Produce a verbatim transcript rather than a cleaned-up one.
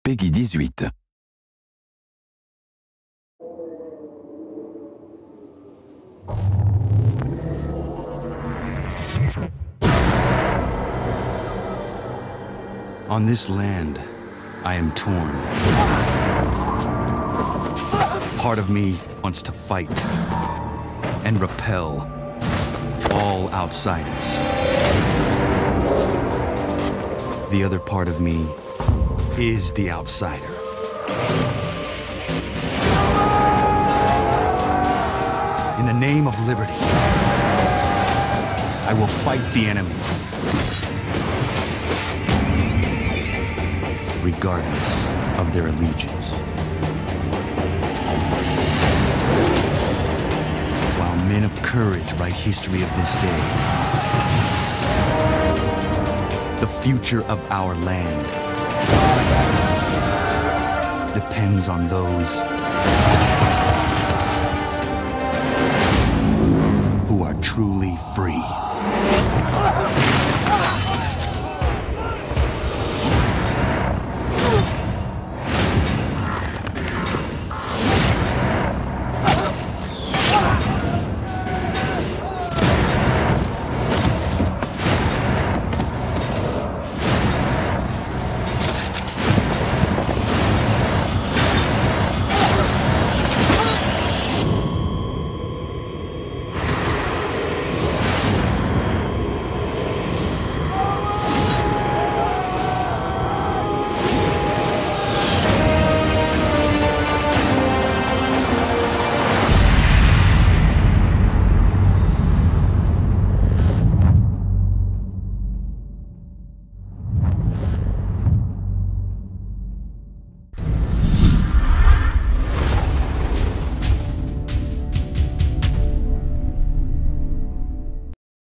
Peggy dix-huit. On this land, I am torn. Part of me wants to fight and repel all outsiders. The other part of me is the outsider. In the name of liberty, I will fight the enemy, regardless of their allegiance. While men of courage write history of this day, the future of our land depends on those who are truly free.